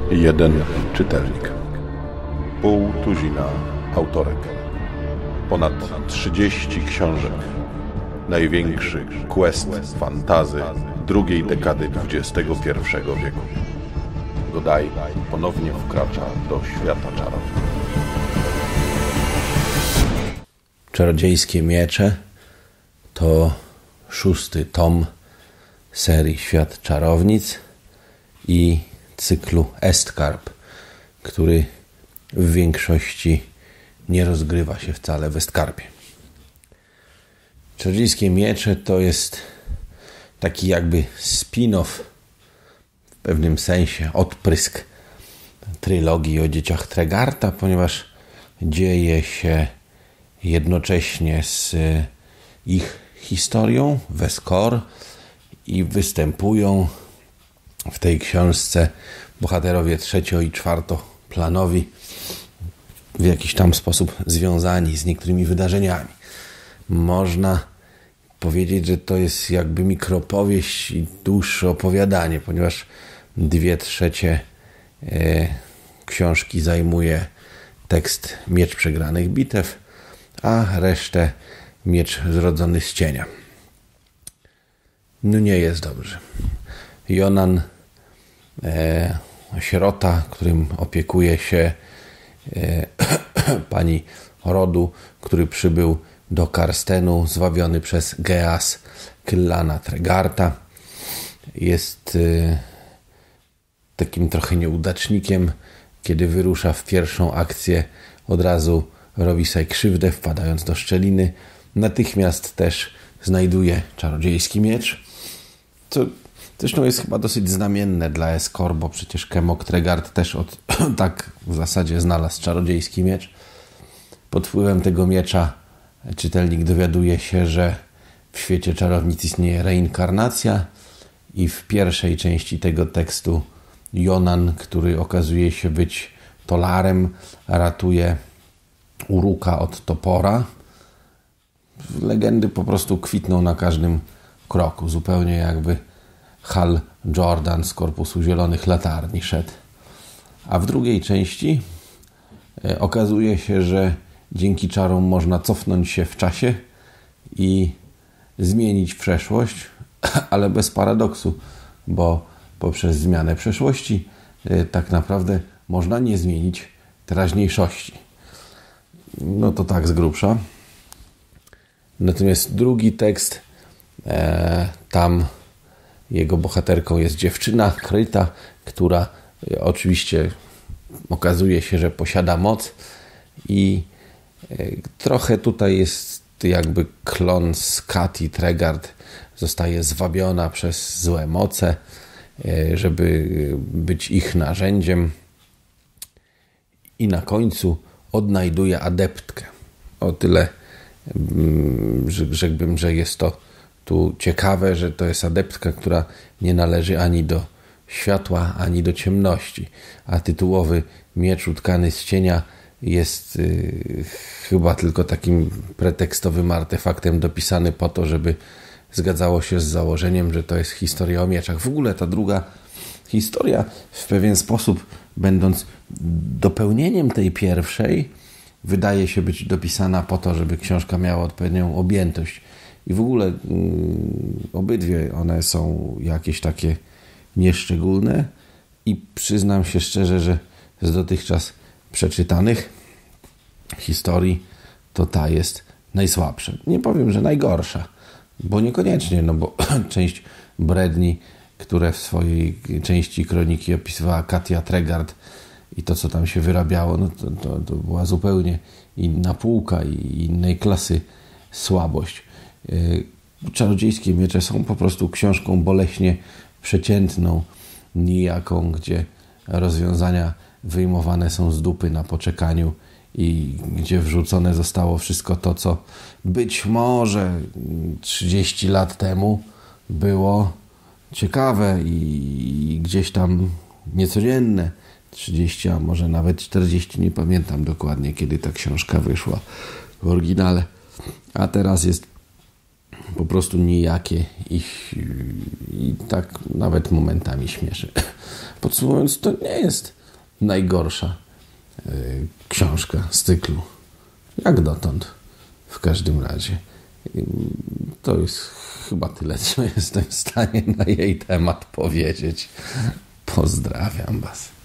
Jeden czytelnik. Pół tuzina autorek. Ponad 30 książek. Największy quest fantazy drugiej dekady XXI wieku. Godaj ponownie wkracza do świata czarów. Czarodziejskie miecze to 6. tom serii Świat Czarownic i cyklu Estkarp, który w większości nie rozgrywa się wcale w Estkarpie. Czarodziejskie miecze to jest taki jakby spin-off, w pewnym sensie odprysk trylogii o dzieciach Tregarta, ponieważ dzieje się jednocześnie z ich historią w Escor i występują w tej książce bohaterowie trzecio- i czwartoplanowi, w jakiś tam sposób związani z niektórymi wydarzeniami. Można powiedzieć, że to jest jakby mikropowieść i dłuższe opowiadanie, ponieważ 2/3 książki zajmuje tekst Miecz Przegranych Bitew, a resztę Miecz Zrodzony z Cienia. No nie jest dobrze. Jonan, sierota, którym opiekuje się pani rodu, który przybył do Karstenu, zwabiony przez Geas Kyllana Tregarta, jest takim trochę nieudacznikiem. Kiedy wyrusza w pierwszą akcję, od razu robi sobie krzywdę, wpadając do szczeliny. Natychmiast też znajduje czarodziejski miecz, co zresztą jest chyba dosyć znamienne dla Escor, bo przecież Kemok Tregart też tak w zasadzie znalazł czarodziejski miecz. Pod wpływem tego miecza czytelnik dowiaduje się, że w świecie czarownic istnieje reinkarnacja i w pierwszej części tego tekstu Jonan, który okazuje się być Tolarem, ratuje Uruka od topora. Legendy po prostu kwitną na każdym kroku, zupełnie jakby Hal Jordan z Korpusu Zielonych Latarni szedł. A w drugiej części okazuje się, że dzięki czarom można cofnąć się w czasie i zmienić przeszłość, ale bez paradoksu, bo poprzez zmianę przeszłości tak naprawdę można nie zmienić teraźniejszości. No to tak z grubsza. Natomiast drugi tekst, tam jego bohaterką jest dziewczyna Kryta, która oczywiście okazuje się, że posiada moc i trochę tutaj jest jakby klon z Katy Tregart, zostaje zwabiona przez złe moce, żeby być ich narzędziem i na końcu odnajduje adeptkę. O tyle rzekłbym, że jest to tu ciekawe, że to jest adeptka, która nie należy ani do światła, ani do ciemności, a tytułowy miecz utkany z cienia jest chyba tylko takim pretekstowym artefaktem dopisany po to, żeby zgadzało się z założeniem, że to jest historia o mieczach. W ogóle ta druga historia w pewien sposób, będąc dopełnieniem tej pierwszej, wydaje się być dopisana po to, żeby książka miała odpowiednią objętość. I w ogóle obydwie one są jakieś takie nieszczególne i przyznam się szczerze, że z dotychczas przeczytanych historii to ta jest najsłabsza. Nie powiem, że najgorsza, bo niekoniecznie, no bo część bredni, które w swojej części kroniki opisywała Katia Tregart i to, co tam się wyrabiało, no to była zupełnie inna półka i innej klasy słabość. Czarodziejskie miecze są po prostu książką boleśnie przeciętną, nijaką, gdzie rozwiązania wyjmowane są z dupy na poczekaniu i gdzie wrzucone zostało wszystko to, co być może 30 lat temu było ciekawe i gdzieś tam niecodzienne. 30, a może nawet 40, nie pamiętam dokładnie, kiedy ta książka wyszła w oryginale. A teraz jest po prostu nijakie i tak nawet momentami śmieszy. Podsumowując, to nie jest najgorsza książka z cyklu. Jak dotąd. W każdym razie. To jest chyba tyle, co jestem w stanie na jej temat powiedzieć. Pozdrawiam Was.